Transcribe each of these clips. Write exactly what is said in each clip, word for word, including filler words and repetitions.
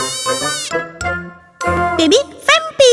Baby Vampy.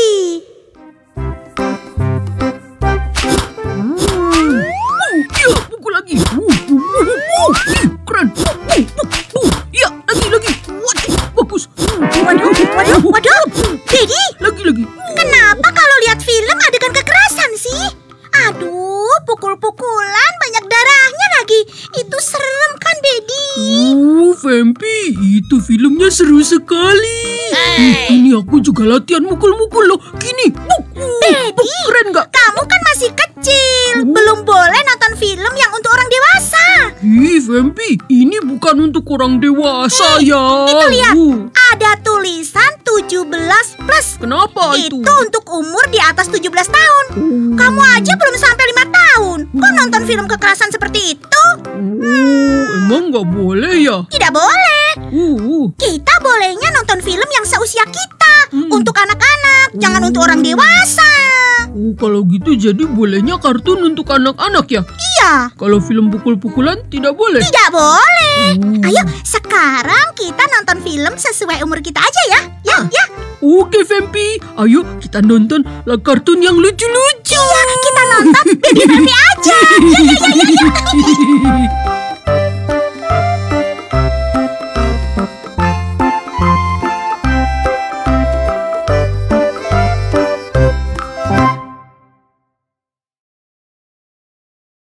Hmm. Uh, ya, pukul lagi. Uh, uh, uh, uh, uh, keren. Uh, uh, uh. Ya, lagi lagi. Waduh, bagus. Waduh, waduh, waduh. Daddy, Lagi lagi. kenapa kalau lihat film adegan kekerasan sih? Aduh, pukul-pukulan, banyak darahnya lagi. Itu serem kan, Daddy? Uh, Vampy, itu filmnya seru sekali. Hey. Ini aku juga latihan mukul-mukul loh. Gini. Buk, uh, Daddy, buk, keren nggak? kamu kan masih kecil, belum boleh nonton film yang untuk orang dewasa. Ih, Vampy, ini bukan untuk orang dewasa ya. Itu lihat, Uh, ada tulisan tujuh belas plus. kenapa itu? Itu untuk umur di atas tujuh belas tahun. Uh, Kamu aja belum sampai lima tahun. Kok nonton film kekerasan seperti itu? uh, emang nggak boleh ya? Tidak boleh. Uh, uh. Kita bolehnya nonton film yang seusia kita. Hmm. Untuk anak-anak, jangan untuk orang dewasa. Uh, kalau gitu jadi bolehnya kartun untuk anak-anak ya? Iya, Kalau film pukul-pukulan tidak boleh? tidak boleh. Uh. Ayo, sekarang kita nonton film sesuai umur kita aja ya. Ya, ya. Oke, Vampy. Ayo kita nonton lah kartun yang lucu-lucu. Iya, kita nonton Baby Vampy aja. Ya, ya, ya, ya, ya.